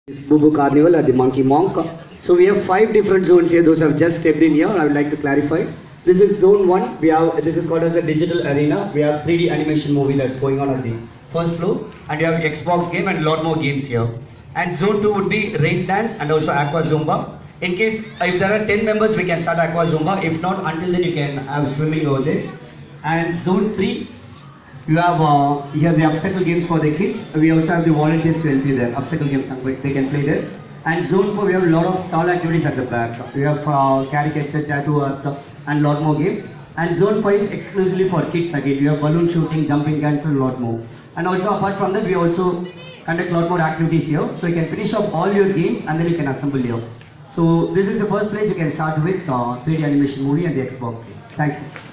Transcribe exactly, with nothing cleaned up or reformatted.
This Boo Carnival at the Monkey Monk. So we have five different zones here. Those have just stepped in here. I would like to clarify. This is zone one. We have this is called as the digital arena. We have three D animation movie that's going on at the first floor, and we have Xbox game and a lot more games here. And zone two would be rain dance and also aqua zumba. In case if there are ten members, we can start aqua zumba. If not, until then you can have swimming over there. And zone three. You have uh, you have the obstacle games for the kids. We also have the volunteers to help you there. Obstacle games, they can play there. And zone four, we have a lot of stall activities at the back. We have uh, caricature, tattoo art, and a lot more games. And zone five is exclusively for kids again. We have balloon shooting, jumping guns, and a lot more. And also apart from that, we also conduct a lot more activities here. So you can finish off all your games and then you can assemble here. So this is the first place you can start with uh, three D animation movie and the Xbox game. Thank you.